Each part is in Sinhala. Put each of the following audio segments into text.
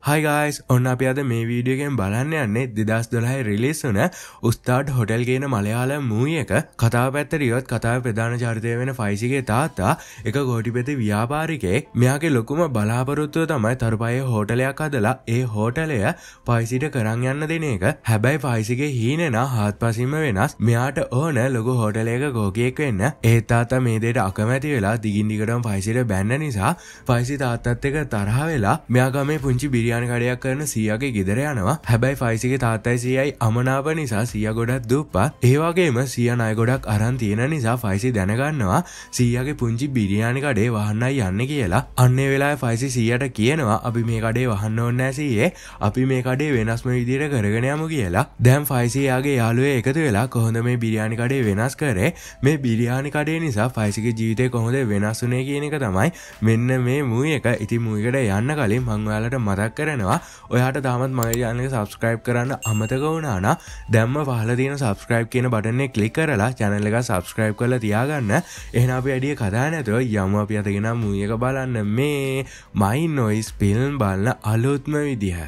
Hi guys, ඔන්න අපි අද මේ වීඩියෝ එකෙන් බලන්න යන්නේ 2012 රිලීස් වුණ උස්තාඩ් හොටෙල් කියන මලයාලම් මූවි එක. කතාව පැත්තට ගියොත් කතාවේ ප්‍රධාන චරිතය වෙන ෆයිසිගේ තාත්තා එක කෝටිපති ව්‍යාපාරිකයෙක්. මෙයාගේ ලොකුම බලාපොරොත්තුව තමයි තරුපයේ හෝටලයක් හදලා ඒ හෝටලය ෆයිසිට කරන් යන්න දෙන එක. හැබැයි ෆයිසිගේ හීනෙන හාත්පසින්ම වෙනස්. මෙයාට ඕන ලොකු හෝටලයක කෝකියෙක් වෙන්න. ඒ තාත්තා මේ දෙයට අකමැති වෙලා දිගින් දිගටම ෆයිසිට බැන්න නිසා ෆයිසි තාත්තත් එක්ක තරහ වෙලා මෙයා ගමේ පුංචි බිරියානි කඩයක් කරන සීයාගේ ගෙදර යනවා. හැබැයි ෆයිසිගේ තාත්තයි සීයයි අමනාප නිසා සීයා ගොඩක් දුප්පත්. ඒ වගේම සීයා ණය ගොඩක් අරන් තියෙන නිසා ෆයිසි දැනගන්නවා සීයාගේ පුංචි බිරියානි කඩේ වහන්නයි යන්නේ කියලා. අන්න ඒ වෙලාවේ ෆයිසි සීයාට කියනවා අපි මේ කඩේ වහන්න ඕනේ නැහැ සීයේ. අපි මේ කඩේ වෙනස්ම විදිහට කරගෙන යමු කියලා. දැන් ෆයිසි යාගේ යාළුවෝ එකතු වෙලා කොහොමද මේ බිරියානි කඩේ වෙනස් කරේ? මේ බිරියානි කඩේ නිසා ෆයිසිගේ ජීවිතේ කොහොමද වෙනස් වුනේ කියන එක තමයි මෙන්න මේ මූවි එක. ඉතින් මූවි එකට යන්න කලින් මම ඔයාලට මතක් කරනවා ඔයාට තාමත් මගේ channel එක subscribe කරන්න අමතක වුණා නම් දැම්ම පහළ තියෙන subscribe කියන බටන් එක click කරලා channel එක subscribe කරලා තියාගන්න. එහෙනම් අපි වැඩි කතා නැතුව යමු අපි අද ගෙන මූවි එක බලන්න. මේ MineVoice film බලන අලුත්ම විදිහ.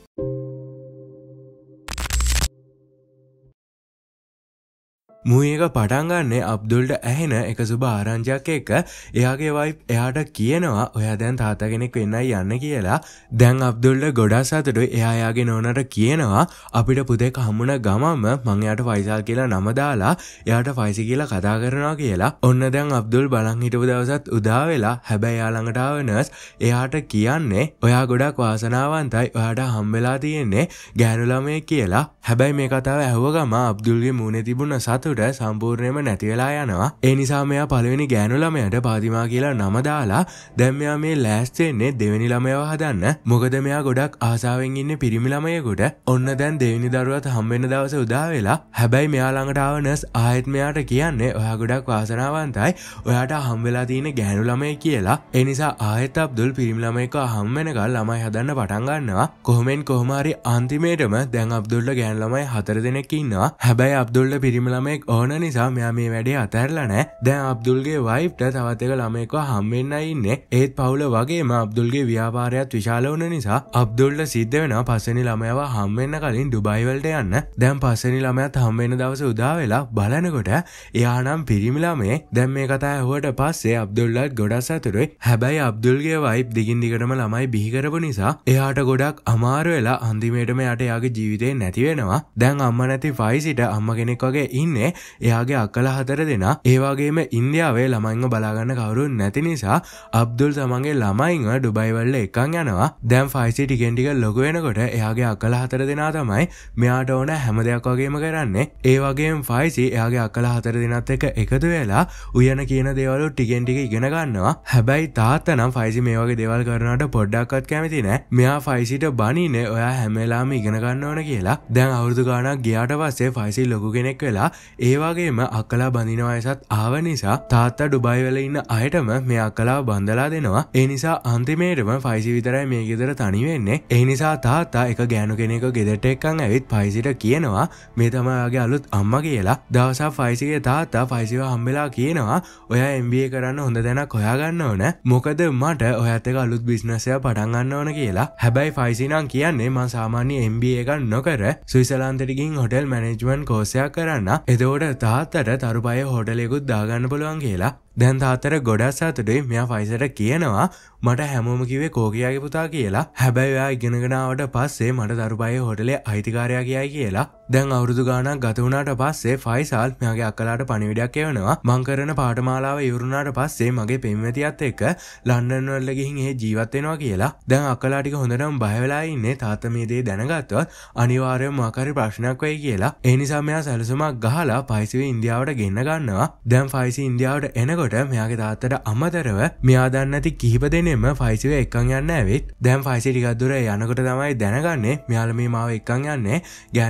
මූවි එක පටන් ගන්නේ අබ්දුල්ට ඇහෙන එක සුබ ආරංචියක් එක්ක. එයාගේ වයිෆ් එයාට කියනවා ඔයා දැන් තාත්තා කෙනෙක් වෙන්නයි යන්නේ කියලා. දැන් අබ්දුල්ට ගොඩක් සතුටුයි. එයා එයාගේ නෝනාට කියනවා අපිට පුතෙක් හම්බුන ගමම මං එයාට ෆයිසල් කියලා නම දාලා එයාට ෆයිසි කියලා කතා කරනවා කියලා. ඔන්න දැන් අබ්දුල් බලන් හිටපු දවසත් උදා වෙලා. හැබැයි එයා ළඟට ආව නර්ස් එයාට කියන්නේ ඔයා ගොඩක් වාසනාවන්තයි. ඔයාට හම්බෙලා තියෙන්නේ ගෑනු ළමයෙක් කියලා. හැබැයි මේ කතාව ඇහුව ගම අබ්දුල්ගේ මූණේ තිබුණ සතුට සම්පූර්ණයෙන්ම නැති වෙලා යනවා. ඒ නිසා මෙයා පළවෙනි ගෑනු ළමයාට පාතිමා කියලා නම දාලා දැන් මෙයා මේ ලෑස්ති වෙන්නේ දෙවෙනි ළමයව හදන්න. මොකද මෙයා ගොඩක් ආසාවෙන් ඉන්නේ පිරිමි ළමයෙකුට. ඔන්න දැන් දෙවෙනි දරුවත් හම්බෙන්න දවසේ උදා වෙලා. හැබැයි මෙයා ළඟට ආව නර්ස් ආයෙත් මෙයාට කියන්නේ ඔයා ගොඩක් වාසනාවන්තයි. ඔයාට හම්බෙලා තියෙන ගෑනු ළමයෙක් කියලා. ඒ නිසා ආයෙත් අබ්දුල් පිරිමි ළමයෙක්ව හම් වෙනකල් ළමයි හදන්න පටන් ගන්නවා. කොහොම හරි අන්තිමේටම දැන් අබ්දුල්ට ගෑනු ළමයි 4 දෙනෙක් ඉන්නවා. හැබැයි අබ්දුල්ට පිරිමි ළමයෙක් ඕන නිසා මෙයා මේ වැඩේ අතහැරලා නැහැ. දැන් අබ්දුල්ගේ වයිෆ්ට තවත් එක ළමයෙක්ව හම් වෙන්නයි ඉන්නේ. ඒත් පවුල වගේම අබ්දුල්ගේ ව්‍යාපාරයත් විශාල වුණ නිසා අබ්දුල්ට සිද්ධ වෙනවා පස්වෙනි ළමයාව හම් වෙන්න කලින් ඩුබායි වලට යන්න. දැන් පස්වෙනි ළමයාත් හම් වෙන දවසේ උදා වෙලා බලනකොට එයා නම් පිරිමි ළමයෙක්. දැන් මේ කතාව ඇහුවට පස්සේ අබ්දුල්ලත් ගොඩක් සතුටුයි. හැබැයි අබ්දුල්ගේ වයිෆ් දිගින් දිගටම ළමයි බිහි කරපු නිසා එයාට ගොඩක් අමාරු වෙලා අන්තිමේටම එයාට එයාගේ ජීවිතේ නැති වෙනවා. දැන් අම්මා නැති ෆයිසිට අම්මා කෙනෙක් වගේ ඉන්නේ. එයාගේ අක්කලා 4 දෙනා. ඒ වගේම ඉන්දියාවේ ළමයින්ව බලාගන්න කවුරුත් නැති නිසා අබ්දුල් තමන්ගේ ළමයින්ව ඩුබායි වලට එක්කන් යනවා. දැන් ෆයිසි ටිකෙන් ටික ලොකු වෙනකොට එයාගේ අක්කලා 4 දෙනා තමයි මෙයාට ඕන හැම දෙයක් වගේම කරන්නේ. ඒ වගේම ෆයිසි එයාගේ අක්කලා 4 දෙනාත් එක්ක එකතු වෙලා උයන කියන දේවල් ටිකෙන් ටික ඉගෙන ගන්නවා. හැබැයි තාත්තා නම් ෆයිසි මේ වගේ දේවල් කරනවට පොඩ්ඩක්වත් කැමති නැහැ. මෙයා ෆයිසිට බනින්නේ ඔයා හැම වෙලාවෙම ඉගෙන ගන්න ඕන කියලා. දැන් අවුරුදු ගාණක් ගියාට පස්සේ ෆයිසි ලොකු කෙනෙක් වෙලා ඒ වගේම අක්කලා බඳින වයසත් ආව නිසා තාත්තා ඩුබායි වල ඉන්න අයටම මේ අක්කලාව බඳලා දෙනවා. ඒ නිසා අන්තිමේටම ෆයිසි විතරයි මේ ගෙදර තනි වෙන්නේ. ඒ නිසා තාත්තා එක ගෑනු කෙනෙක්ව ගෙදරට එක්කන් ඇවිත් ෆයිසිට කියනවා මේ තමයි ඔයාගේ අලුත් අම්මා කියලා. දවසක් ෆයිසිගේ තාත්තා ෆයිසිව හම්බෙලා කියනවා ඔයා MBA කරන්න හොඳ තැනක් හොයාගන්න ඕන. මොකද මට ඔයත් එක්ක අලුත් බිස්නස් එකක් පටන් ගන්න ඕන කියලා. හැබැයි ෆයිසි නම් කියන්නේ මම සාමාන්‍ය MBA එකක් නොකර ස්විට්සර්ලන්තෙට ගිහින් හොටෙල් මැනේජ්මන්ට් කෝස් එකක් කරන්න. එතකොට තාත්තට තරුපයේ හෝටලයකුත් දාගන්න පුළුවන් කියලා. දැන් තාත්තට ගොඩක් සතුටුයි. මෙයා ෆයිසට කියනවා මට හැමෝම කිව්වේ කෝකියාගේ පුතා කියලා. හැබැයි එයා ඉගෙනගෙන ආවට පස්සේ මට තරුපයේ හෝටලේ අයිතිකාරයා කියයි කියලා. දැන් අවුරුදු ගාණක් ගත වුණාට පස්සේ ෆයිසල් මෙයාගේ අක්කලාට පණිවිඩයක් එවනවා. මං කරන පාඨමාලාව ඉවරුණාට පස්සේ මගේ පෙම්වතියත් එක්ක ලන්ඩන් වල ගිහින් ඒ ජීවත් වෙනවා කියලා. දැන් අක්කලා ටික හොඳටම බය වෙලා ඉන්නේ තාත්තා මේ දේ දැනගත්තොත් අනිවාර්යයෙන්ම මොකක් හරි ප්‍රශ්නයක් වෙයි කියලා. ඒ නිසා මෙයා සැලසුමක් ගහලා ෆයිසිව ඉන්දියාවට ගෙන්න ගන්නවා. දැන් ෆයිසි ඉන්දියාවට එනකොට මෙයාගේ තාත්තට අමතරව මෙයා දන්නේ නැති කිහිප දෙනෙම ෆයිසිව එක්කන් යන්න ඇවිත් දැන් ෆයිසි ටිකක් දුර යනකොට තමයි දැනගන්නේ මෙයාලා මේ මාව එක්කන් යන්නේ ගෑනු ළමයෙක්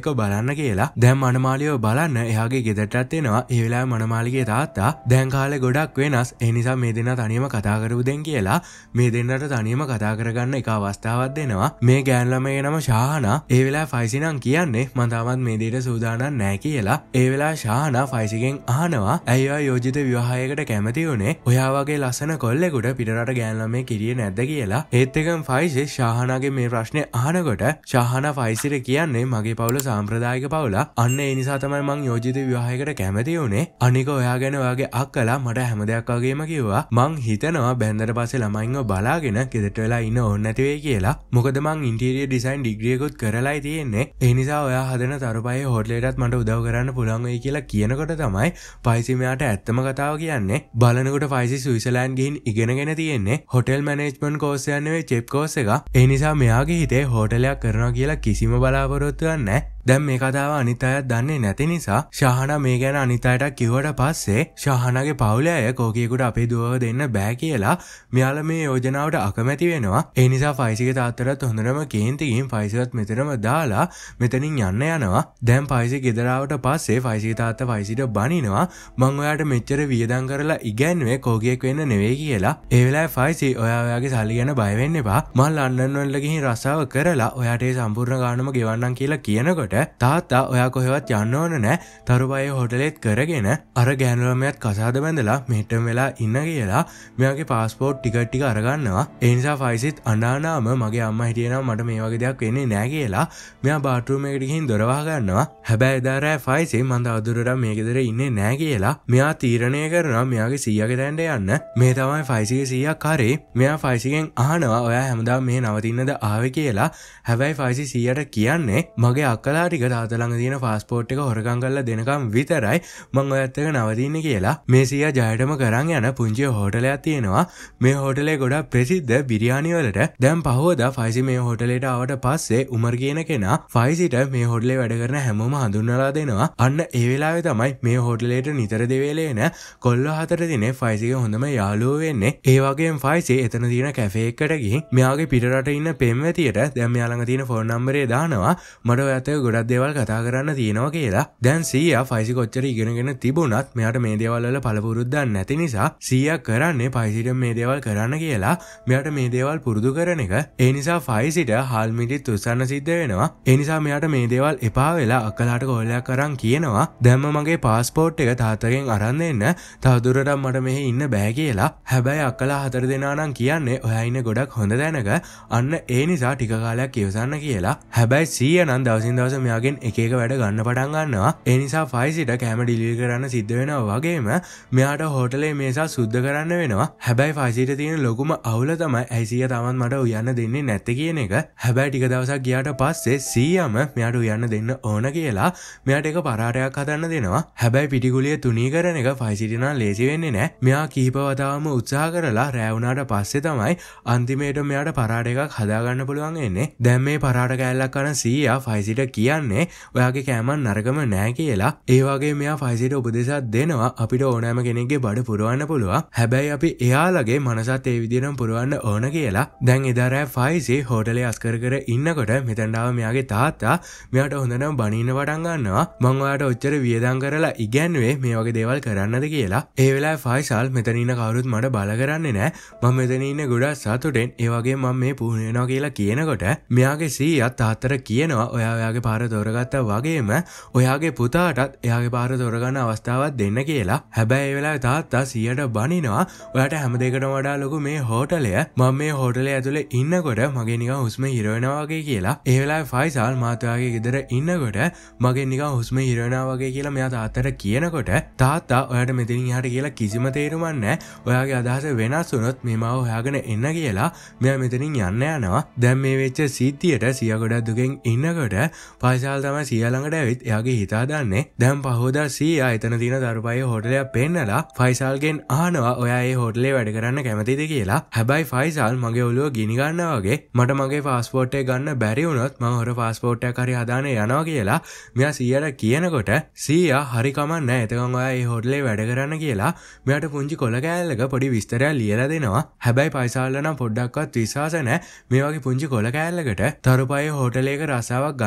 බලන්න කියලා. දැන් මනමාලියව බලන්න එයාගේ ගෙදරටත් එනවා. ඒ වෙලාවේ මනමාලිගේ තාත්තා දැන් කාලේ ගොඩක් වෙනස්. ඒ නිසා මේ දෙන්නා තනියම කතා කරමු දෙන් කියලා මේ දෙන්නට තනියම කතා කරගන්න එක අවස්ථාවක් දෙනවා. මේ ගෑනු ළමයේ නම ශාහනා. ඒ වෙලාවේ ෆයිසි නම් කියන්නේ මම තාමත් මේ දෙයට සූදානම් නැහැ කියලා. ඒ වෙලාවේ ශාහනා ෆයිසිගෙන් අහනවා ඇයි ඔයා යෝජිත විවාහයකට කැමති වුනේ? ඔයා වගේ ලස්සන කොල්ලෙකුට පිටරට ගෑනු ළමයේ කිරියේ නැද්ද කියලා. ඒත් එකම ෆයිසි ශාහනාගේ මේ ප්‍රශ්නේ අහනකොට ශාහනා ෆයිසිට කියන්නේ මගේ පවුල සාම්ප්‍රදායික පවුලක්. අන්න ඒ නිසා තමයි මං යෝජිත විවාහයකට කැමති වුනේ. අනික ඔයා ගැන ඔයාගේ අක්කලා මට හැම දෙයක් වගේම කිව්වා. මං හිතනවා බැන්දට පස්සේ ළමයින්ව බලාගෙන ගෙදරට වෙලා ඉන්න ඕන නැති වෙයි කියලා. මොකද මං ඉන්ටීරියර් ඩිසයින් ඩිග්‍රී එකකුත් කරලායි තියෙන්නේ. ඒ නිසා ඔයා හදන තරුපයේ හෝටලෙටත් මට උදව් කරන්න පුළුවන් වෙයි කියලා කියනකොට තමයි ෆයිසි මෙයාට ඇත්තම කතාව කියන්නේ. බලනකොට ෆයිසි ස්විට්සර්ලන්ඩ් ගිහින් ඉගෙනගෙන තියෙන්නේ හොටෙල් මැනේජ්මන්ට් කෝස් එක නෙවෙයි චෙෆ් කෝස් එක. ඒ නිසා මෙයාගේ හිතේ හෝටලයක් කරනවා කියලා කිසිම බලාපොරොත්තුවක් නැහැ. දැන් මේ කතාව අනිත් අයත් දන්නේ නැති නිසා ශාහනා මේ ගැන අනිත් අයට කිව්වට පස්සේ ශාහනාගේ පවුලේ අය කෝකියෙකුට අපේ දුවව දෙන්න බෑ කියලා මෙයාලා මේ යෝජනාවට අකමැති වෙනවා. ඒ නිසා ෆයිසිගේ තාත්තටත් හොඳටම කේන්ති ගිහින් ෆයිසිවත් මෙතනම දාලා මෙතනින් යන්න යනවා. දැන් ෆයිසි ගෙදර ආවට පස්සේ ෆයිසිගේ තාත්තා ෆයිසිට බනිනවා මං ඔයාට මෙච්චර වියදම් කරලා ඉගැන්නුවේ කෝකියෙක් වෙන්න නෙවෙයි කියලා. ඒ වෙලාවේ ෆයිසි ඔයාගේ සල්ලි ගැන බය වෙන්න එපා. මං ලන්ඩන් වල ගිහින් රස්සාව කරලා ඔයාට ඒ සම්පූර්ණ ගාණම ගෙවන්නම් කියලා කියනකොට තාත්තා ඔයා කොහෙවත් යන්න ඕන නෑ තරුපයේ හොටලෙත් කරගෙන අර ගෑනු ළමයාත් කසාද බැඳලා මෙහෙටම වෙලා ඉන්න කියලා මෙයාගේ පාස්පෝර්ට් ටිකට් ටික අරගන්නවා. ඒ නිසා ෆයිසිත් අඬානාම මගේ අම්මා හිටියනම් මට මේ වගේ දෙයක් වෙන්නේ නෑ කියලා මෙයා බාත්රූම් එකට ගිහින් දොර වහ ගන්නවා. හැබැයි එදා රෑ ෆයිසි මං තවදුරටත් මේ ගෙදර ඉන්නේ නෑ කියලා මෙයා තීරණය කරනවා මෙයාගේ සීයාගේ තැනට යන්න. මේ තමයි ෆයිසිගේ සීයා කරේ. මෙයා ෆයිසිගෙන් අහනවා ඔයා හැමදාම මේ නවතින්නද ආවේ කියලා. හැබැයි ෆයිසි සීයාට කියන්නේ මගේ අක්කලා ටික තාත්තා ළඟ තියෙන පාස්පෝර්ට් එක හොරකම් කරලා දෙනකම් විතරයි මං ඔයත් එක්ක නවතින්නේ කියලා. මේ සීයා ජයටම කරන් යන පුංචි හෝටලයක් තියෙනවා. මේ හෝටලේ ගොඩක් ප්‍රසිද්ධ බිරියානි වලට. දැන් පහවදා ෆයිසි මේ හෝටලේට ආවට පස්සේ උමර් කියන කෙනා ෆයිසිට මේ හෝටලේ වැඩ කරන හැමෝම හඳුන්වලා දෙනවා. අන්න ඒ වෙලාවේ තමයි මේ හෝටලේට නිතර දෙවේලේ එන කොල්ලෝ හතර දිනේ ෆයිසිගේ හොඳම යාළුවෝ වෙන්නේ. ඒ වගේම ෆයිසි එතන තියෙන කැෆේ එකකට ගිහින් මෙයාගේ පිටරට ඉන්න පෙම්වතියට දැන් මෙයා ළඟ තියෙන ෆෝන් නම්බරේ දානවා මට ඔයත් එක්ක ගොඩක් දේවල් කතා කරන්න තියෙනවා කියලා. දැන් සීයා ෆයිසි කොච්චර ඉගෙනගෙන තිබුණත් මෙයාට මේ දේවල් වල පළපුරුද්දක් නැති නිසා සීයා කරන්නේ ෆයිසිට මේ දේවල් කරන්න කියලා මෙයාට මේ දේවල් පුරුදු කරන එක. ඒ නිසා ෆයිසිට හාල් මිටිත් උස්සන්න සිද්ධ වෙනවා. ඒ නිසා මෙයාට මේ දේවල් එපා වෙලා අක්කලාට කෝලයක් අරන් කියනවා දැන්ම මගේ පාස්පෝර්ට් එක තාත්තගෙන් අරන් දෙන්න තවදුරටත් මට මෙහෙ ඉන්න බෑ කියලා. හැබැයි අක්කලා හතර දෙනා නම් කියන්නේ ඔයා ඉන්නේ ගොඩක් හොඳ තැනක. අන්න ඒ නිසා ටික කාලයක් ඉවසන්න කියලා. හැබැයි සීයා නම් දවසින් දවස මෙයාගෙන් එක එක වැඩ ගන්න පටන් ගන්නවා. ඒ නිසා ෆයිසිට කැම ඩිලිවරි කරන්න සිද්ධ වෙනවා වගේම මෙයාට හෝටලේ මේසා සුද්ධ කරන්න වෙනවා. හැබැයි ෆයිසිට තියෙන ලොකුම අවුල තමයි ඇයි සීයා තාමත් මට උයන්න දෙන්නේ නැත්තේ කියන එක. හැබැයි ටික දවසක් ගියාට පස්සේ සීයාම මෙයාට උයන්න දෙන්න ඕන කියලා මෙයාට එක පරාටයක් හදන්න දෙනවා. හැබැයි පිටිගුලිය තුනී කරන එක ෆයිසිට නම් ලේසි වෙන්නේ නැහැ. මෙයා කීප වතාවම උත්සාහ කරලා රෑ වුණාට පස්සේ තමයි අන්තිමේට මෙයාට පරාට එකක් හදාගන්න පුළුවන් වෙන්නේ. දැන් මේ පරාට කෑල්ලක් කරන සීයා ෆයිසිට කියන්නේ ඔයාගේ කෑමක් නරකම නෑ කියලා. ඒ වගේ මෙයා ෆයිසිට උපදෙසක් දෙනවා අපිට ඕනෑම කෙනෙක්ගේ බඩ පුරවන්න පුළුවන්. හැබැයි අපි එයාලගේ මනසත් ඒ විදිහටම පුරවන්න ඕන කියලා. දැන් එදා රෑ ෆයිසි හෝටලේ අස්කර කර ඉන්නකොට මෙතනට ආව මෙයාගේ තාත්තා මෙයාට හොඳටම බනින්න පටන් ගන්නවා. මං ඔයාට ඔච්චර වියදම් කරලා ඉගැන්නුවේ මේ වගේ දේවල් කරන්නද කියලා. ඒ වෙලාවේ ෆයිසල් මෙතන ඉන්න කවුරුත් මට බල කරන්නේ නෑ. මම මෙතන ඉන්නේ ගොඩක් සතුටෙන්. ඒ වගේම මම මේ පුහුණු වෙනවා කියලා කියනකොට මෙයාගේ සීයා තාත්තට කියනවා ඔයාගේ පාර තෝරගත්තා වගේම ඔයාගේ පුතාටත් එයාගේ පාර තෝරගන්න අවස්ථාවක් දෙන්න කියලා. හැබැයි ඒ වෙලාවේ තාත්තා සීයාට බනිනවා ඔයාට හැම දෙයකටම වඩා ලොකු මේ හෝටලය. මම මේ හෝටලේ ඇතුලේ ඉන්නකොට මගේ නිකන් හුස්ම හිර වෙනවා වගේ කියලා. ඒ වෙලාවේ ෆයිසල් මාත් ඔයාගේ ගෙදර ඉන්නකොට මගේ නිකන් හුස්ම හිර වෙනවා වගේ කියලා මෙයා තාත්තට කියනකොට තාත්තා ඔයාට මෙතනින් එහාට කියලා කිසිම තේරුමක් නැහැ. ඔයාගේ අදහස වෙනස් වුණොත් මේ මාව හොයාගෙන එන්න කියලා මෙයා මෙතනින් යන්න යනවා. දැන් මේ වෙච්ච සිද්ධියට සීයා ගොඩක් දුකෙන් ඉන්නකොට ෆයිසල් තමයි සීයා ළඟට ඇවිත් එයාගේ හිත හදන්නේ. දැන් පහෝදා සීයා එතන තියෙන දරුපයේ හෝටලයක් පෙන්නලා ෆයිසල්ගෙන් අහනවා ඔයා ඒ හෝටලේ වැඩ කරන්න කැමතිද කියලා. හැබැයි ෆයිසල් මගේ ඔළුව ගිනි ගන්නවා වගේ මට මගේ පාස්පෝර්ට් එක ගන්න බැරි වුණොත් මම හොර පාස්පෝර්ට් එකක් හරි හදාන යනවා කියලා මෙයා සීයාට කියනකොට සීයා හරි කමක් නැහැ එතකන් ඔයා ඒ හෝටලේ වැඩ කරන්න කියලා මෙයාට පුංචි කොළ කෑල්ලක පොඩි විස්තරයක් ලියලා දෙනවා. හැබැයි ෆයිසල්ට නම් පොඩ්ඩක්වත් විශ්වාස නැහැ මේ වගේ පුංචි කොළ කෑල්ලකට තරුපයේ හෝටලයක රසාවක් ගන්න පුළුවන්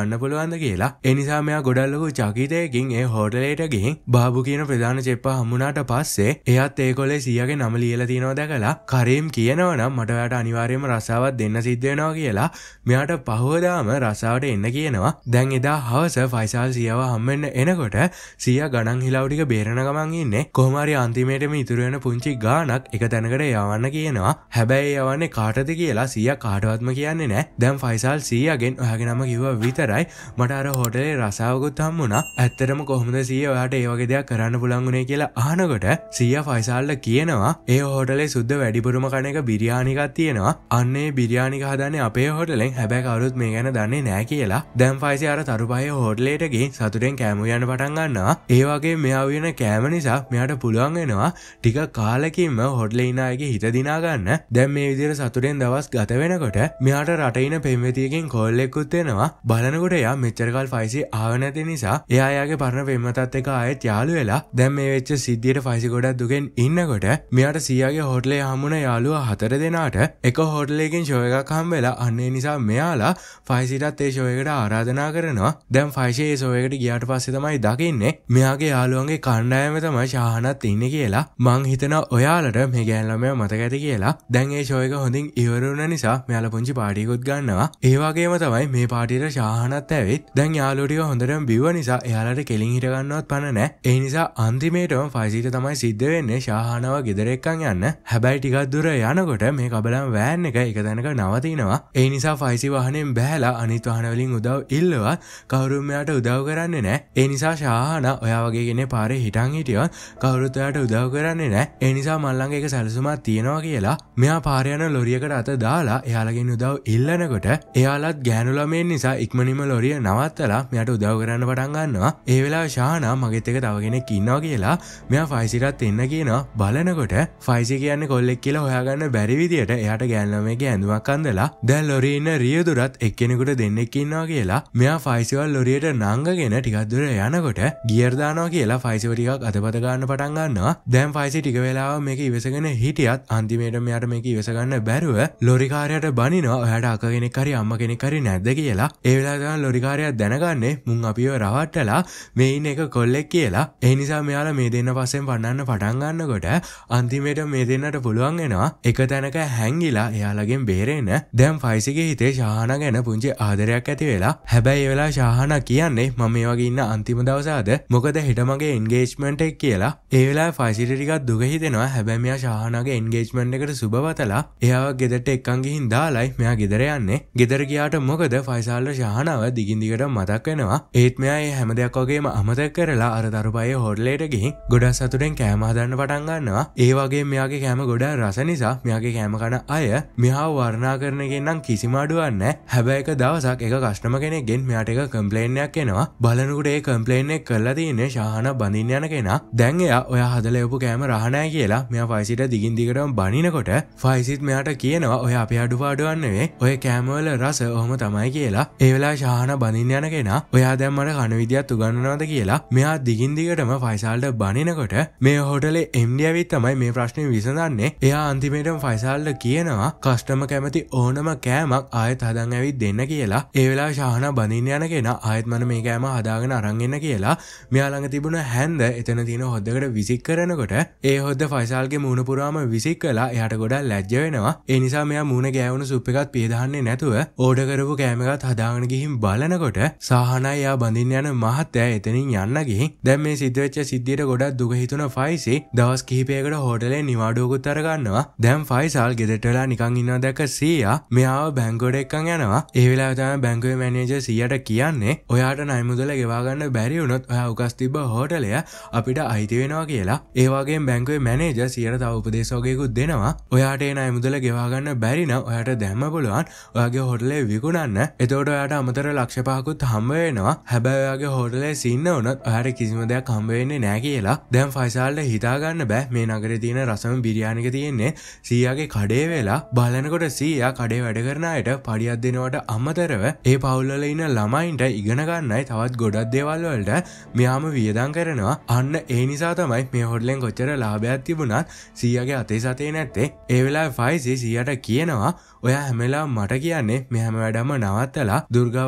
පුළුවන්ද කියලා. ඒ නිසා මෙයා ගොඩක් ලොකු චකිතයකින් ඒ හෝටලයට ගිහින් බාබු කියන ප්‍රධාන චෙප්පා හම්බුනාට පස්සේ එයාත් ඒ කොලේ සීයාගේ නම ලියලා තියෙනවා දැකලා කරීම් කියනවා නම් මට ඔයාට අනිවාර්යයෙන්ම රස්සාවක් දෙන්න සිද්ධ වෙනවා කියලා මෙයාට පහවදාම රස්සාවට එන්න කියනවා. දැන් එදා හවස ෆයිසල් සීයාව හම්බෙන්න එනකොට සීයා ගණන් හිලව් ටික බේරන ගමන් ඉන්නේ. කොහොම හරි අන්තිමේටම ඉතුරු වෙන පුංචි ගානක් එක තැනකට යවන්න කියනවා. හැබැයි යවන්නේ කාටද කියලා සීයා කාටවත්ම කියන්නේ නැහැ. දැන් ෆයිසල් සීයාගෙන් ඔයාගේ නම කිව්වා විතරයි මට අර හෝටලේ රස්සාවකුත් හම්බුණා. ඇත්තටම කොහොමද සීයා ඔයාට ඒ වගේ දෙයක් කරන්න පුළුවන් උනේ කියලා අහනකොට සීයා ෆයිසල්ට කියනවා ඒ හෝටලේ සුද්ධ වැඩිපුරම කන එක බිරියානි එකක් තියෙනවා. අන්නේ බිරියානි එක හදන්නේ අපේ හෝටලෙන්. හැබැයි කවුරුත් මේ ගැන දන්නේ නැහැ කියලා. දැන් ෆයිසල් අර තරුපහේ හෝටලේට ගිහින් සතුටෙන් කෑම උයන්න පටන් ගන්නවා. ඒ වගේ මෙයා උයන කෑම නිසා මෙයාට පුළුවන් වෙනවා ටික කාලෙකින්ම හෝටලේ ඉන්න අයගේ හිත දිනා ගන්න. දැන් මේ විදිහට සතුටෙන් දවස් ගත වෙනකොට මෙයාට රටේ ඉන්න පෙම්වතියකින් කෝල් එකකුත් එනවා. බලනකොට එයා මෙච්චර කල් ෆයිසල් ආව නැති නිසා එයා යාගේ පරණ පෙම්වතත් එක්ක ආයෙත් යාළු වෙලා දැන් මේ වෙච්ච සිද්ධියට ෆයිසල් ගොඩක් දුකෙන් ඉන්නකොට මෙයාට සීයාගේ හෝටලේ හම්බුන යාළුවා 4 දෙනාට එක හෝටලයකින් ෂෝ එකක් හම්බ වෙලා අන්නේ නිසා මෙයාලා ෆයිසල්ටත් ඒ ෂෝ එකට ආරාධනා කරනවා. දැන් ෆයිසල් ඒ ෂෝ එකට ගියාට පස්සේ තමයි දකින්නේ මෙයාගේ යාළුවන්ගේ කණ්ඩායම තමයි ශාහනත් ඉන්නේ කියලා. මං හිතනවා ඔයාලට මේ ගෑන් ළමයා මතක ඇති කියලා. දැන් ඒ ෂෝ එක හොඳින් ඉවර වුණ නිසා මෙයාලා පුංචි පාටියකුත් ගන්නවා. ඒ වගේම තමයි මේ පාටියට ශාහනත් ඇවිත් දැන් යාළුවෝ ටික හොඳටම බිව්ව නිසා එයාලට කෙලින් හිට ගන්නවත් පණ නැහැ. ඒ නිසා අන්තිමේටම ෆයිසල්ට තමයි සිද්ධ වෙන්නේ ශාහනව ගෙදර එක්කන් යන්න. හැබැයි ටිකක් දුර යනකොට මේ කබලම් වෑන් එක එක තැනක නවතිනවා. ඒ නිසා ෆයිසල් වහනෙන් බැහැලා අනිත් වාහන වලින් උදව් ඉල්ලුවත් කවුරුත් මෙයාට උදව් කරන්නේ නැහැ. ඒ නිසා ශාහන ඔයා වගේ කෙනෙක් පාරේ හිටන් හිටියොත් කවුරුත් ඔයාට උදව් කරන්නේ නැහැ. ඒ නිසා මල් ළඟ එක සැලසුමක් තියෙනවා කියලා මෙයා පාරේ යන ලොරියකට අත දාලා එයාලගෙන් උදව් ඉල්ලනකොට එයාලත් ගෑනු ළමයින් නිසා ඉක්මනින්ම ලොරිය නවත්තලා මෙයාට උදව් කරන්න පටන් ගන්නවා. ඒ වෙලාවේ ශාහන මගෙත් එක තව කෙනෙක් ඉන්නවා කියලා මෙයා ෆයිසල්ටත් එන්න කියනවා. බලනකොට ෆයිසල් කියන්නේ කොල්ලෙක් කියලා හොයාගන්න බැරි විදියට එයාට ගෑනු ළමයිගේ ඇඳුමක් අඳලා දැන් ලොරියේ ඉන්න රියදුරත් එක්කෙනෙකුට දෙන්නෙක් ඉන්නවා කියලා මෙයා ෆයිසල් ලොරියට නංගගෙන ටිකක් දුර යනකොට ගියර් දානවා කියලා ෆයිසල් ටිකක් අතපත ගන්න පටන් ගන්නවා. දැන් ෆයිසල් ටික වෙලාවක් මේක ඉවසගෙන හිටියත් අන්තිමේට මෙයාට මේක ඉවස ගන්න බැරුව ලොරිකාරයාට බනිනවා ඔයාට අක්ක කෙනෙක් හරි අම්මා කෙනෙක් හරි නැද්ද කියලා. ඒ වෙලාවට තමයි ලොරිකාරයා දැනගන්නේ මුන් අපිව රවට්ටලා මේ ඉන්න එක කොල්ලෙක් කියලා. ඒ නිසා මෙයාලා මේ දෙන්න පස්සෙන් පන්නන්න පටන් ගන්නකොට අන්තිමේට මේ දෙන්නට පුළුවන් වෙනවා එක තැනක හැංගිලා එයාලගෙන් බේරෙන්න. දැන් ෆයිසල්ගේ හිතේ ශාහන ගැන පුංචි ආදරයක් ඇති වෙලා. හැබැයි ඒ වෙලාව ශාහන කියන්නේ මම මේ වගේ ඉන්න අන්තිම දවස අද මොකද හෙට මගේ එන්ගේජ්මන්ට් එක කියලා. ඒ වෙලාවේ ෆයිසල්ට ටිකක් දුක හිතෙනවා. හැබැයි මෙයා ශාහනගේ එන්ගේජ්මන්ට් එකට සුබවතලා එයාව ගෙදරට එක්කන් ගිහින් දාලයි මෙයා ගෙදර යන්නේ. ගෙදර ගියාට මොකද ෆයිසල්ට ශාහනව දිගින් දිගට මතක් වෙනවා. ඒත් මෙයා මේ හැම දෙයක් වගේම අමතක කරලා අර දරුපයේ හෝටලේට ගිහින් ගොඩක් සතුටෙන් කෑම හදන්න පටන් ගන්නවා. ඒ වගේම මෙයාගේ කෑම ගොඩක් රස නිසා මෙයාගේ කෑම කන අය මෙයාව වර්ණනා කරන එකෙන් නම් කිසිම අඩුවක් නැහැ. හැබැයි එක දවසක් එක කස්ටමර් කෙනෙක්ගෙන් මෙයාට එක කම්ප්ලේන්ට් එකක් එනවා. බලනකොට ඒ කම්ප්ලේන්ට් එක කරලා තියෙන්නේ ශාහන බඳින්න යන කෙනා. දැන් එයා ඔයා හදලා යපු කෑම රහ නැහැ කියලා මෙයා ෆයිසල්ට දිගින් දිගටම බනිනකොට ෆයිසල්ත් මෙයාට කියනවා ඔය අපේ අඩුපාඩුවක් නෙවෙයි ඔය කෑම වල රස ඔහොම තමයි කියලා. ඒ වෙලාවේ ශාහන බඳින්න යන කෙනා ඔයා දැන් මට කන විදියක් උගන්වනවද කියලා මෙයා දිගින් දිගටම ෆයිසල්ට බනිනකොට මේ හෝටලේ MD ඇවිත් තමයි මේ ප්‍රශ්නේ විසඳන්නේ. එයා අන්තිමේටම ෆයිසල්ට කියනවා කස්ටමර් කැමති ඕනම කෑමක් ආයෙත් හදන් ඇවිත් දෙන්න කියලා. ඒ වෙලාවේ ශාහන බඳින්න යන කෙනා ආයෙත් මම මේ කෑම හදාගෙන අරන් එන්න කියලා මෙයා ළඟ තිබුණ හැන්ද එතන තියෙන හොද්දකට විසික් කරනකොට ඒ හොද්ද ෆයිසල්ගේ මූණ පුරාම විසික් කළා. එයාට ගොඩක් ලැජ්ජ වෙනවා. ඒ නිසා මෙයා මූණ ගෑවුණු සුප් එකත් පියදහන්නේ නැතුව ඕඩර් කරපු කෑම එකත් හදාගෙන ගිහින් බලනකොට සාහනයි එයා බඳින්න යන මහත්තයා එතනින් යන්න ගිහින් දැන් මේ සිද්ධ වෙච්ච සිද්ධියට ගොඩක් දුක හිතුන ෆයිසල් දවස් කිහිපයකට හෝටලේ නිවාඩුවකුත් අරගන්නවා. දැන් ෆයිසල් ගෙදරට වෙලා නිකන් ඉන්නවා දැක්ක සීයා මෙයාව බැංකුවට එක්කන් යනවා. ඒ වෙලාවේ තමයි බැංකුවේ මැනේජර් සීයාට කියන්නේ ඔයාට ණය මුදල ගෙවා ගන්න බැරි වුණොත් ඔයා උකස් තිබ්බ හෝටලය අපිට අයිති වෙනවා කියලා. ඒ වගේම බැංකුවේ මැනේජර් සීයාට තව උපදේශ වගේකුත් දෙනවා. ඔයාට ඒ ණය මුදල ගෙවා ගන්න බැරි නම් ඔයාට දැම්ම පුළුවන් ඔයාගේ හෝටලේ විකුණන්න. එතකොට ඔයාට අමතර ලක්ෂ 5කුත් හම්බ වෙනවා. හැබැයි ඔයාගේ හෝටලේ සින්න වුණොත් ඔයාට කිසිම දෙයක් හම්බ වෙන්නේ නැහැ කියලා. දැන් ෆයිසල්ට හිතා ගන්න බෑ මේ නගරේ තියෙන රසම බිරියානික තියෙන්නේ සීයාගේ කඩේ වෙලා. බලනකොට සීයා කඩේ වැඩ කරන අයට පඩියක් දෙනවට අමතරව ඒ පවුල් වල ඉන්න ළමයින්ට ඉගෙන ගන්නයි තවත් ගොඩක් දේවල් වලට මෙයාම වියදම් කරනවා. අන්න ඒ නිසා තමයි මේ හොටලෙන් කොච්චර ලාභයක් තිබුණත් සීයාගේ අතේ සතේ නැත්තේ. ඒ වෙලාවේ ෆයිසල් සීයාට කියනවා ඔයා හැම වෙලාවෙම මට කියන්නේ මේ හැම වැඩම නවත්තලා දුර්ගා වලට එක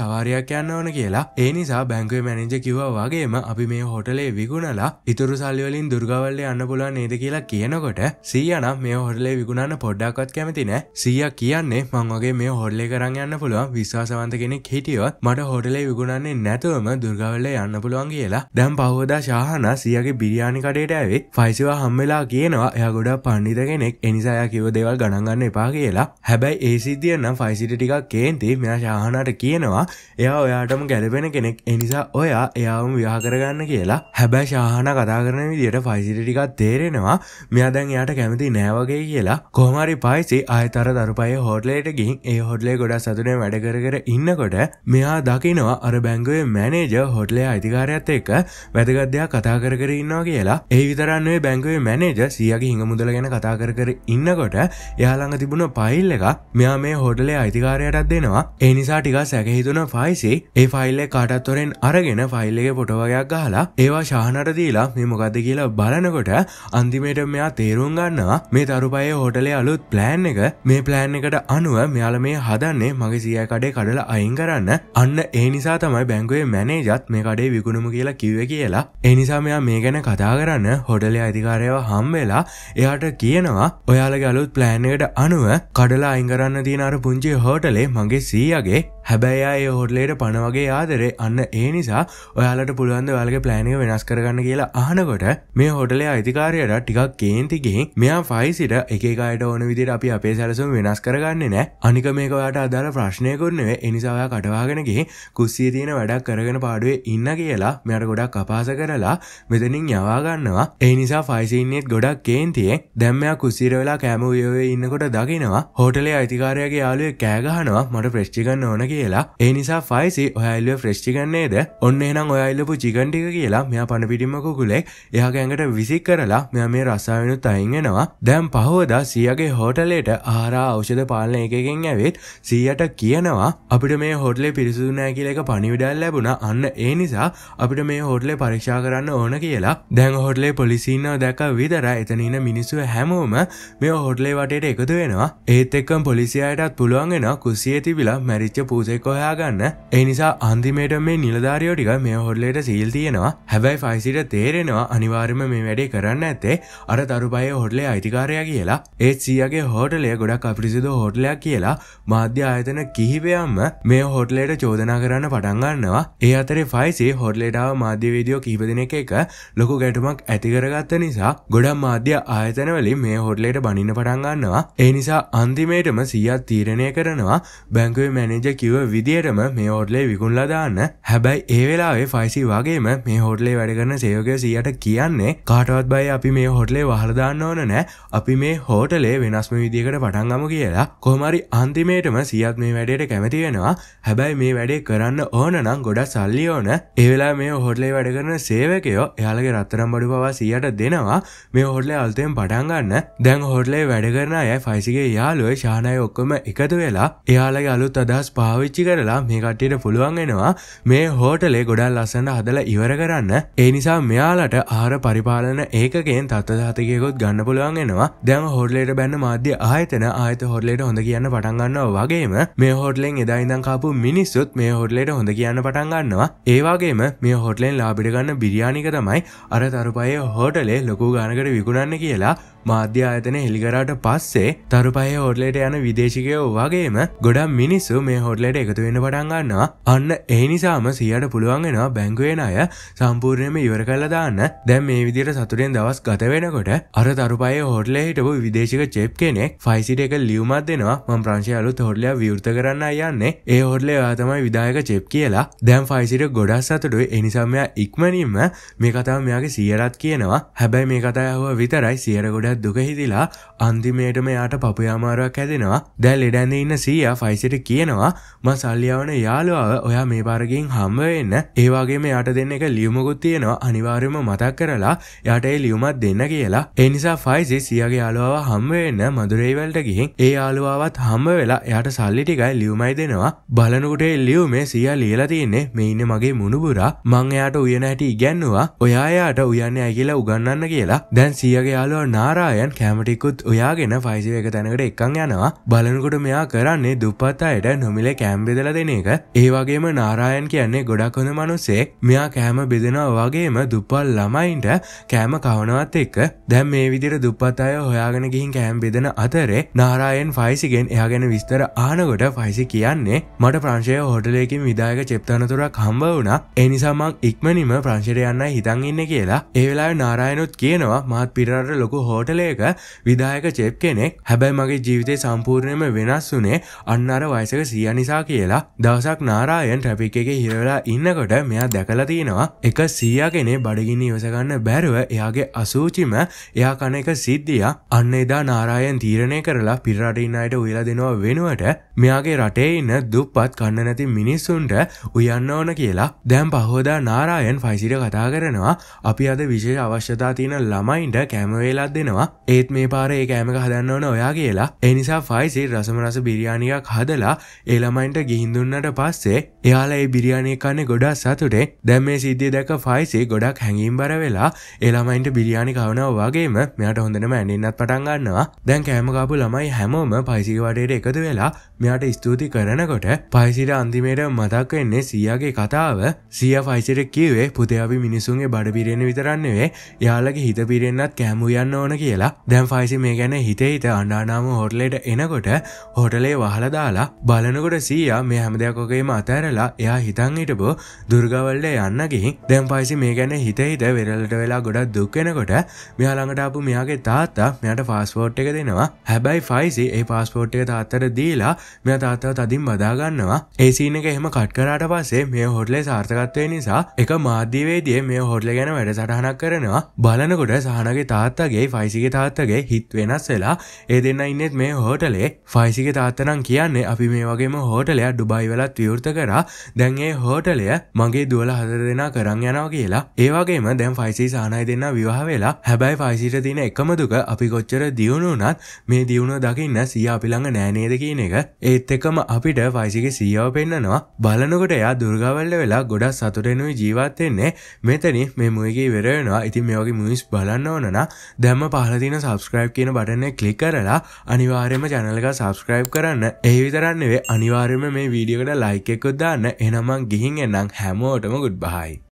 සවාරියක් යන්න ඕන කියලා. ඒ නිසා බැංකුවේ මැනේජර් කිව්වා වගේම අපි මේ හෝටලේ විකුණලා ඉතුරු සල්ලි වලින් දුර්ගවල්ට යන්න පුළුවන් නේද කියලා කියනකොට සීයා නම් මේ හෝටලේ විකුණන්න පොඩ්ඩක්වත් කැමති නැහැ. සීයා කියන්නේ මං වගේ මේ හෝටලේ කරන් යන්න පුළුවන් විශ්වාසවන්ත කෙනෙක් හිටියොත් මට හෝටලේ විකුණන්නේ නැතුවම දුර්ගවල්ට යන්න පුළුවන් කියලා. දැන් පහවදා ශාහනා සීයාගේ බිරියානි කඩේට ඇවිත් ෆයිසිව හම්බෙලා කියනවා එයා ගොඩක් පඬිත කෙනෙක්. ඒ නිසා එයා කිව්ව දේවල් ගණන් ගන්න එපා කියලා. හැබැයි ඒ සිද්ධිය නම් ෆයිසිට ටිකක් කේන්ති. මෙයා ශාහනාට කියනවා එයා ඔයාටම ගැලපෙන කෙනෙක්. ඒ නිසා ඔයා එයාවම විවාහ කරගන්න කියලා. හැබැයි ශාහනා කතා කරන විදියට ෆයිසිට ටිකක් තේරෙනවා මෙයා දැන් එයාට කැමති නෑ වගේ කියලා. කොහොම හරි ෆයිසි ආයෙත් අර දරුපයේ හෝටලේට ගිහින් ඒ හෝටලේ ගොඩක් සතුටෙන් වැඩ කර ඉන්නකොට මෙයා දකිනවා අර බැංකුවේ මැනේජර් හෝටලේ අයිතිකාරයාත් එක්ක වැදගත් දෙයක් කතා කර ඉන්නවා කියලා. ඒ විතරක් නෙවෙයි බැංකුවේ මැනේජර් සීයාගේ හිඟ මුදල ගැන කතා කර ඉන්නකොට එයා ළඟ තිබුණ ෆයිල් එක මෙයා මේ හෝටලේ අයිතිකාරයාටත් දෙනවා. ඒ නිසා ටිකක් සැක හිතුණ ෆයිසි ඒ ෆයිල් එක කාටත් හොරෙන් අරගෙන ෆයිල් එකේ ෆොටෝ වගේක් ගහලා ඒවා ශාහනට දීලා මේ මොකද්ද කියලා බලනකොට අන්තිමේට මෙයා තේරුම් ගන්නවා මේ තරුපයේ හෝටලේ අලුත් ප්ලෑන් එක. මේ ප්ලෑන් එකට අනුව මෙයාලා මේ හදන්නේ මගේ සීයා කඩේ කඩලා අයින් කරන්න. අන්න ඒ නිසා තමයි බැංකුවේ මැනේජර්ත් මේ කඩේ විකුණමු කියලා කිව්වේ කියලා. ඒ නිසා මෙයා මේ ගැන කතා කරන්න හෝටලේ අයිතිකාරයව හම්බෙලා එයාට කියනවා ඔයාලගේ අලුත් ප්ලෑන් එකට අනුව කඩලා අයින් කරන්න තියෙන අර පුංචි හෝටලේ මගේ සීයාගේ. හැබැයි ඒ හෝටලේට පණ වගේ ආදරේ. අන්න ඒ නිසා ඔයාලට පුළුවන් ද ඔයාලගේ ප්ලෑන් එක වෙනස් කරගන්න කියලා අහනකොට මේ හෝටලේ අයිතිකාරයාට ටිකක් කේන්ති ගිහින් මෙයා ෆයිසිට එක එක අයට ඕන විදිහට අපි අපේ සැලසුම් වෙනස් කරගන්නේ නැහැ. අනික මේක ඔයාට අදාළ ප්‍රශ්නයකුත් නෙවෙයි. ඒ නිසා ඔයා කටවාගෙන ගිහින් කුස්සියේ තියෙන වැඩක් කරගෙන පාඩුවේ ඉන්න කියලා මෙයාට ගොඩක් අපහාස කරලා මෙතනින් යවා ගන්නවා. ඒ නිසා ෆයිසි ඉන්නේත් ගොඩක් කේන්තියෙන්. දැන් මෙයා කුස්සියට වෙලා කැම උයෝවේ ඉන්නකොට දකිනවා හෝටලේ අයිතිකාරයාගේ යාළුවෙක් කෑ ගහනවා මට ෆ්‍රෙෂ් චිකන් ඕන කියලා. ඒ නිසා ෆයිසි ඔයා ඉල්ලුවේ ෆ්‍රෙෂ් චිකන් නේද? ඔන්න එහෙනම් ඔයා ඉල්ලපු චිකන් ටික කියලා මෙයා පණ පිටින්ම කුකුලෙක් එයාගේ ඇඟට විසික් කරලා මෙයා මේ රස්සාවෙනුත් අයින් වෙනවා. දැන් පහවදා සීයාගේ හෝටලේට ආහාර ඖෂධ පාලන එකකින් ඇවිත් සීයාට කියනවා අපිට මේ හෝටලේ පිරිසිදු නැහැ කියලා එක පණිවිඩයක් ලැබුණා. අන්න ඒ නිසා අපිට මේ හෝටලේ පරීක්ෂා කරන්න ඕන කියලා. දැන් හෝටලේ පොලිසිය ඉන්නව දැක්ක විතරයි එතන ඉන්න මිනිස්සු හැමෝම මේ හෝටලේ වටේට එකතු වෙනවා. ඒත් එක්කම පොලිසියයටත් පුළුවන් වෙනවා කුස්සියේ තිබිලා මැරිච්ච පූසෙක් හොයාගන්න. ඒ නිසා අන්තිමේට මේ නිලධාරියෝ ටික මේ හෝටලේට සීල් තියෙනවා. හැබැයි ෆයිසිට තේරෙනවා අනිවාර්යයෙන්ම මේ වැඩේ කරන්න ඇත්තේ අර තරුපයේ හෝටලේ අයිතිකාරයා කියලා. ඒත් සීයාගේ හෝටලය ගොඩක් අපිරිසිදු හෝටලයක් කියලා මාධ්‍ය ආයතන කිහිපයක්ම මේ හෝටලේට චෝදනා කරන්න පටන් ගන්නවා. ඒ අතරේ ෆයිසි හෝටලේට ආව මාධ්‍ය වීඩියෝ කිහිප දෙනෙක් එක ලොකු ගැටුමක් ඇති කරගත්ත නිසා ගොඩක් මාධ්‍ය ආයතන වලින් මේ හෝටලේට බනින්න පටන් ගන්නවා. ඒ නිසා අන්තිමේටම සීයා තීරණය කරනවා බැංකුවේ මැනේජර් කිව්ව විදියටම මේ හෝටලේ විකුණලා දාන්න. හැබැයි ඒ වෙලාවේ ෆයිසි වගේම මේ හෝටලේ වැඩ කරන සේවකයෝ සීයාට කියන්නේ කාටවත් බය අපි මේ හෝටලේ වහලා දාන්න ඕන නැහැ. අපි මේ හෝටලේ වෙනස්ම විදියකට පටන් ගමු කියලා. කොහොම හරි අන්තිමේටම සීයාත් මේ වැඩේට කැමති වෙනවා. හැබැයි මේ වැඩේ කරන්න ඕන නම් ගොඩක් සල්ලි ඕන. ඒ වෙලාවේ මේ හෝටලේ වැඩ කරන සේවකයෝ එයාලගේ රත්තරන් බඩු පවා සීයාට දෙනවා මේ හෝටලේ අලුතෙන් පටන් ගන්න. දැන් හෝටලේ වැඩ කරන අය ෆයිසිගේ යාළුවෝ ශාහනයි ඔක්කොම එකතු වෙලා එයාලගේ අලුත් අදහස් පාවිච්චි කරලා මේ කට්ටියට පුළුවන් වෙනවා මේ හෝටලේ ගොඩක් ලස්සනට හදලා ඉවර කරන්න. ඒ නිසා මෙයාලට ආහාර පරිපාලන ඒකකයෙන් තත්ත්වසහතිකයකුත් ගන්න පුළුවන් වෙනවා. දැන් හෝටලේට බැන්න මාධ්‍ය ආයතන ආයත හෝටලේට හොඳ කියන්න පටන් ගන්නවා වගේම මේ හෝටලෙන් එදා ඉඳන් කාපු මිනිස්සුත් මේ හෝටලේට හොඳ කියන්න පටන් ගන්නවා. ඒ වගේම මේ හෝටලෙන් ලාභෙට ගන්න බිරියානික තමයි අර තරුපයේ හෝටලේ ලොකු ගානකට විකුණන්නේ කියලා මාධ්‍ය ආයතන හෙළි කරාට පස්සේ තරුපයේ හෝටලේට යන විදේශිකයෝ වගේම ගොඩක් මිනිස්සු මේ හෝටලේට එකතු වෙන්න පටන් ගන්නවා. අන්න ඒ නිසාම සීයාට පුළුවන් වෙනවා බැංකුවේ ණය සම්පූර්ණයෙන්ම ඉවර කරලා දාන්න. දැන් මේ විදිහට සතුටෙන් දවස් ගත වෙනකොට අර තරුපයේ හෝටලේ හිටපු විදේශික චෙෆ් කෙනෙක් ෆයිසිට එක ලියුමක් දෙනවා මම ප්‍රංශයේ අලුත් හෝටලයක් විවෘත කරන්න යන්නේ. ඒ හෝටලේ ඔයා තමයි විදායක චෙෆ් කියලා. දැන් ෆයිසිට ගොඩක් සතුටුයි. ඒ නිසා මෙයා ඉක්මනින්ම මේ කතාව මෙයාගේ සීයාට කියනවා. හැබැයි මේ කතාව ඇහුවා විතරයි සීයාට ගොඩක් දුක හිතිලා අන්තිමේටම යාට පපුවේ අමාරුවක් හැදෙනවා. දැන් ලෙඩ ඇඳේ ඉන්න සීයා ෆයිසිට කියනවා මම සල්ලි යවන යාළුවාව ඔයා මේ පාර ගිහින් හම්බ වෙන්න. ඒ වගේම යාට දෙන්න එක ලියුමකුත් තියෙනවා. අනිවාර්යයෙන්ම මතක් කරලා යාට ඒ ලියුමක් දෙන්න කියලා. ඒ නිසා ෆයිසි සීයාගේ යාළුවාව හම්බ වෙන්න මදුරේ වලට ගිහින් ඒ යාළුවාවත් හම්බ වෙලා එයාට සල්ලි ටිකයි ලියුමයි දෙනවා. බලනකොට ඒ ලියුමේ සීයා ලියලා තියෙන්නේ මේ ඉන්නේ මගේ මුණුබුරා. මං එයාට උයන හැටි ඉගැන්නුවා. ඔයා එයාට උයන්නේ ඇයි කියලා උගන්වන්න කියලා. දැන් සීයාගේ යාළුවා නාරා නාරායන් කැමටිකුත් ඔයාගෙන ෆයිසිව එක තැනකට එක්කන් යනවා. බලනකොට මෙයා කරන්නේ දුප්පත් අයට නොමිලේ කෑම බෙදලා දෙන එක. ඒ වගේම නාරායන් කියන්නේ ගොඩක් හොඳ මිනිස්සෙක්. මෙයා කෑම බෙදනවා වගේම දුප්පත් ළමයින්ට කෑම කවනවත් එක්ක දැන් මේ විදිහට දුප්පත් අය හොයාගෙන ගිහින් කෑම බෙදන අතරේ නාරායන් ෆයිසිගෙන් එයා ගැන විස්තර අහනකොට ෆයිසි කියන්නේ මට ප්‍රංශයේ හෝටලයකින් විදායක චෙප්තනතුරක් හම්බ වුණා. ඒ නිසා මං ඉක්මනින්ම ප්‍රංශයට යන්නයි හිතන් ඉන්නේ කියලා. ඒ වෙලාවේ නාරායනුත් කියනවා මාත් පිටරට ලොකු හෝටලයක විදායක චෙප් කෙනෙක්. හැබැයි මගේ ජීවිතේ සම්පූර්ණයෙන්ම වෙනස් වුණේ අන්න අර වයසක සීයා නිසා කියලා. දවසක් නාරායන් ට්‍රැෆික් එකේ හිර වෙලා ඉන්නකොට මෙයා දැකලා තියෙනවා එක සීයා කෙනේ බඩගිනි ඉවස ගන්න බැරුව එයාගේ අසූචිම එයා කන එක සිද්ධිය. අන්න එදා නාරායන් තීරණය කරලා පිටරට ඉන්න අයට උයලා දෙනවා වෙනුවට මෙයාගේ රටේ ඉන්න දුප්පත් කන්න නැති මිනිස්සුන්ට උයන්න ඕන කියලා. දැන් පහෝදා නාරායන් ෆයිසිට කතා කරනවා අපි අද විශේෂ අවශ්‍යතා තියෙන ළමයින්ට කෑම වේලක් දෙනවා. ඒත් මේ පාරේ ඒ කෑම එක හදන්න ඕන ඔයා කියලා. ඒ නිසා ෆයිසි රසම රස බිරියානියක් හදලා ඒ ළමයින්ට ගිහින් දුන්නට පස්සේ එයාලා ඒ බිරියානිය කන්නේ ගොඩක් සතුටෙන්. දැන් මේ සිද්ධිය දැක්ක ෆයිසි ගොඩක් හැඟීම්බර වෙලා ඒ ළමයින්ට බිරියානි කවනවා වගේම මෙයාට හොඳටම ඇඬෙන්නත් පටන් ගන්නවා. දැන් කෑම කාපු ළමයි හැමෝම ෆයිසිගේ වටේට එකතු වෙලා මෙයාට ස්තුති කරනකොට ෆයිසිට අන්තිමේට මතක් වෙන්නේ සීයාගේ කතාව. සීයා ෆයිසිට කිව්වේ පුතේ අපි මිනිසුන්ගේ බඩ පිරෙන්න විතරක් නෙවෙයි එයාලගේ හිත පිරෙන්නත් කෑම උයන්න ඕන කියලා. දැන් ෆයිසි මේ ගැන හිත අඬානාම හෝටලෙට එනකොට හෝටලේ වහලා දාලා බලනකොට සීයා මේ හැම දෙයක් ඔකේම අතහැරලා එයා හිතන් හිටපු දුර්ගවලට යන්න ගිහින් දැන් ෆයිසි මේ ගැන හිත වෙරළට වෙලා ගොඩක් දුක් වෙනකොට මෙයා ළඟට ආපු මෙයාගේ තාත්තා මෙයාට පාස්පෝර්ට් එක දෙනවා. හැබැයි ෆයිසි ඒ පාස්පෝර්ට් එක තාත්තට දීලා මෙයා තාත්තව තදින් බදා ගන්නවා. ඒ සීන් එක එහෙම කට් කරාට පස්සේ මේ හෝටලේ සාර්ථකත්වය නිසා එක මාධ්‍යවේදියෙ මේ හෝටලේ ගැන වැඩසටහනක් කරනවා. බලනකොට සහනගේ තාත්තගේ ෆයිසිගේ තාත්තගේ හිත වෙනස් වෙලා ඒ දෙන්න ඉන්නෙත් මේ හෝටලේ. ෆයිසිගේ තාත්තා නම් කියන්නේ අපි මේ වගේම හෝටලයක් ඩුබායි වලත් විවෘත කරා. දැන් ඒ හෝටලය මගේ දුවලා 4 දෙනා කරන් යනවා කියලා. ඒ වගේම දැන් ෆයිසි සහනයි දෙන්නා විවාහ වෙලා. හැබැයි ෆයිසිට තියෙන එකම දුක අපි කොච්චර දියුණු වුණත් මේ දියුණුව දකින්න සීයා අපි ළඟ නෑ නේද කියන එක. ඒත් එක්කම අපිට ෆයිසිගේ සීයාව පෙන්නනවා. බලනකොට එයා දුර්ගවලට වෙලා ගොඩක් සතුටෙනුයි ජීවත් වෙන්නේ. මෙතනින් මේ මුවිගේ ඉවර වෙනවා. ඉතින් මේ වගේ මුවිස් බලන්න ඕන නම් දැන්ම පහළ තියෙන subscribe කියන බටන් එක ක්ලික් කරලා අනිවාර්යයෙන්ම channel එක subscribe කරන්න. ඒ විතරක් නෙවෙයි අනිවාර්යයෙන්ම මේ වීඩියෝ එකට like එකක් දාන්න. එහෙනම් මං ගිහින් එන්නම් හැමෝටම goodbye.